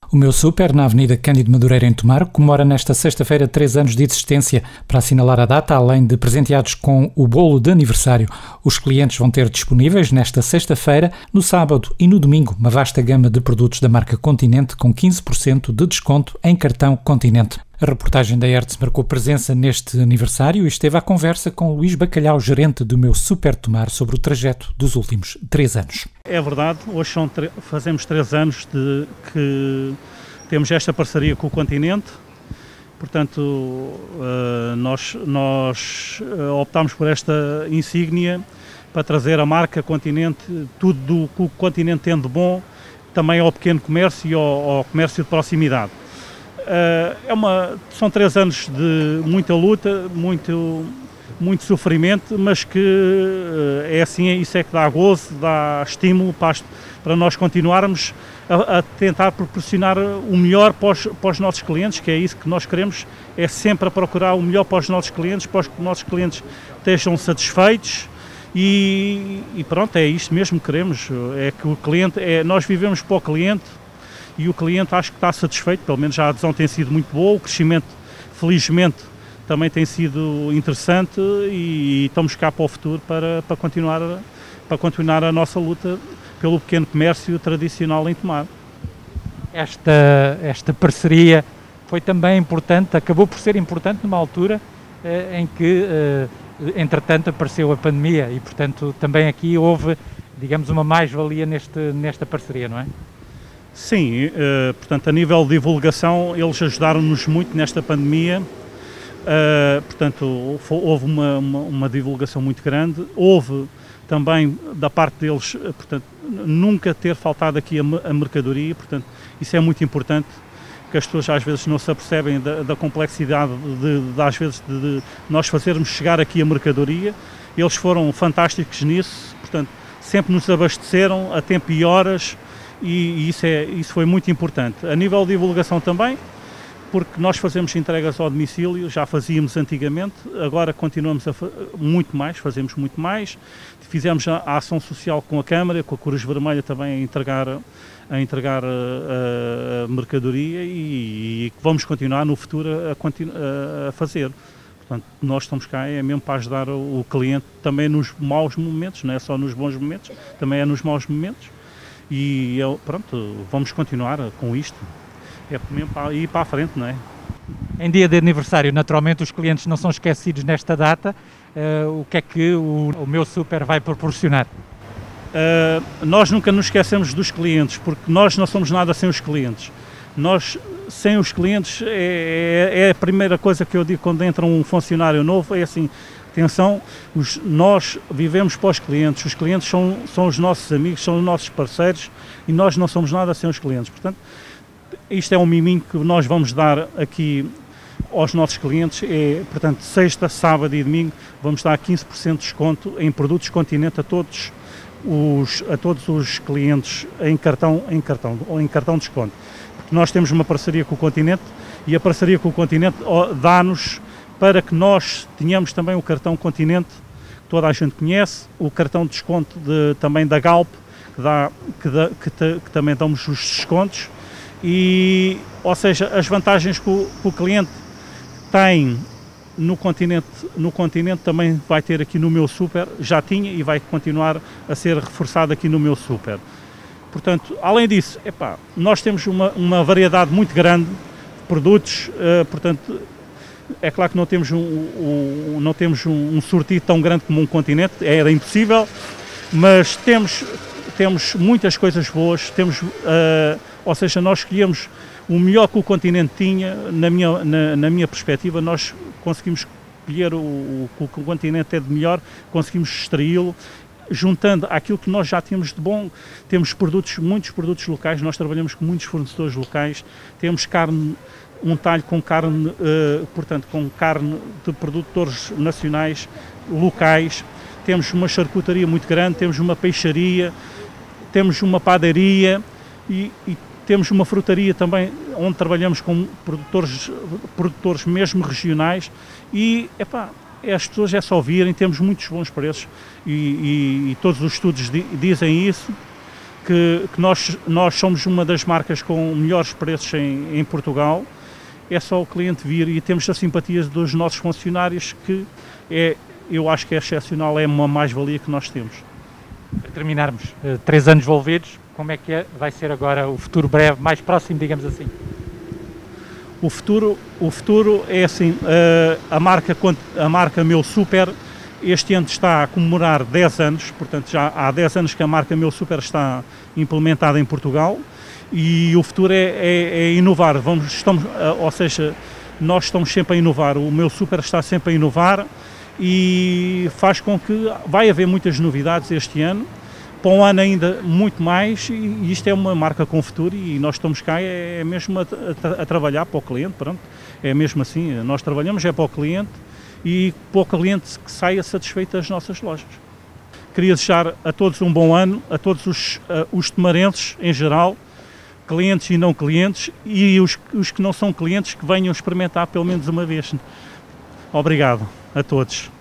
O meu super, na Avenida Cândido Madureira, em Tomar, comemora nesta sexta-feira 3 anos de existência. Para assinalar a data, além de presenteados com o bolo de aniversário, os clientes vão ter disponíveis nesta sexta-feira, no sábado e no domingo, uma vasta gama de produtos da marca Continente com 15% de desconto em cartão Continente. A reportagem da Hertz marcou presença neste aniversário e esteve à conversa com Luís Bacalhau, gerente do meu Super Tomar, sobre o trajeto dos últimos 3 anos. É verdade, hoje fazemos 3 anos de que temos esta parceria com o Continente, portanto nós optámos por esta insígnia para trazer a marca Continente, tudo do que o Continente tem de bom, também ao pequeno comércio e ao comércio de proximidade. São 3 anos de muita luta, muito sofrimento, mas que é assim, isso é que dá gozo, dá estímulo para nós continuarmos a tentar proporcionar o melhor para os nossos clientes, que é isso que nós queremos, é sempre a procurar o melhor para os nossos clientes estejam satisfeitos e pronto, é isto mesmo que queremos, é que o cliente, nós vivemos para o cliente e o cliente acho que está satisfeito, pelo menos a adesão tem sido muito boa, o crescimento, felizmente, também tem sido interessante e estamos cá para o futuro para continuar a nossa luta pelo pequeno comércio tradicional em Tomar. Esta parceria foi também importante, acabou por ser importante numa altura em que, entretanto, apareceu a pandemia e, portanto, também aqui houve, digamos, uma mais-valia nesta parceria, não é? Sim, portanto, a nível de divulgação, eles ajudaram-nos muito nesta pandemia. Portanto, houve uma divulgação muito grande, houve também da parte deles, portanto, nunca ter faltado aqui a mercadoria, portanto, isso é muito importante, que as pessoas às vezes não se apercebem da complexidade às vezes de nós fazermos chegar aqui a mercadoria. Eles foram fantásticos nisso, portanto, sempre nos abasteceram a tempo e horas e isso foi muito importante. A nível de divulgação também, porque nós fazemos entregas ao domicílio, já fazíamos antigamente, agora continuamos fazemos muito mais. Fizemos a ação social com a Câmara, com a Cruz Vermelha também a entregar a mercadoria e vamos continuar no futuro a fazer. Portanto, nós estamos cá mesmo para ajudar o cliente também nos maus momentos, não é só nos bons momentos, também é nos maus momentos e pronto, vamos continuar com isto. É mesmo para ir para a frente, não é? Em dia de aniversário, naturalmente, os clientes não são esquecidos nesta data. O que é que o meu super vai proporcionar? Nós nunca nos esquecemos dos clientes, porque nós não somos nada sem os clientes. Nós, sem os clientes, é a primeira coisa que eu digo quando entra um funcionário novo, é assim, atenção, nós vivemos para os clientes são os nossos amigos, são os nossos parceiros e nós não somos nada sem os clientes. Portanto, isto é um miminho que nós vamos dar aqui aos nossos clientes, portanto, sexta, sábado e domingo, vamos dar 15% de desconto em produtos Continente a todos os clientes em cartão de desconto. Porque nós temos uma parceria com o Continente e a parceria com o Continente dá-nos para que nós tenhamos também o cartão Continente, que toda a gente conhece, o cartão de desconto também da Galp, que também damos os descontos. Ou seja, as vantagens que o cliente tem no Continente também vai ter aqui no meu super, já tinha e vai continuar a ser reforçado aqui no meu super. Portanto, além disso, nós temos uma variedade muito grande de produtos, portanto, é claro que não temos um sortido tão grande como um Continente, era impossível, mas temos muitas coisas boas, ou seja, nós escolhemos o melhor que o Continente tinha, na minha perspectiva, nós conseguimos escolher o que o Continente é de melhor, conseguimos extraí-lo, juntando aquilo que nós já temos de bom. Temos muitos produtos locais, nós trabalhamos com muitos fornecedores locais, temos carne, um talho com carne, portanto, com carne de produtores nacionais, locais, temos uma charcutaria muito grande, temos uma peixaria, temos uma padaria e temos uma frutaria também, onde trabalhamos com produtores mesmo regionais e, as pessoas é só virem, temos muitos bons preços e todos os estudos dizem isso que nós somos uma das marcas com melhores preços em Portugal. É só o cliente vir e temos a simpatia dos nossos funcionários, que eu acho que é excepcional, é uma mais-valia que nós temos. Para terminarmos, 3 anos envolvidos, como é que vai ser agora o futuro breve, mais próximo, digamos assim? O futuro é assim, a marca Meu Super este ano está a comemorar 10 anos, portanto já há 10 anos que a marca Meu Super está implementada em Portugal, e o futuro é inovar, ou seja, nós estamos sempre a inovar, o Meu Super está sempre a inovar e faz com que vai haver muitas novidades este ano, para um ano ainda muito mais, e isto é uma marca com futuro e nós estamos cá mesmo a trabalhar para o cliente, pronto, é mesmo assim, nós trabalhamos para o cliente e para o cliente que saia satisfeito das nossas lojas. Queria desejar a todos um bom ano, a todos os tomarenses em geral, clientes e não clientes, e os que não são clientes que venham experimentar pelo menos uma vez. Obrigado a todos.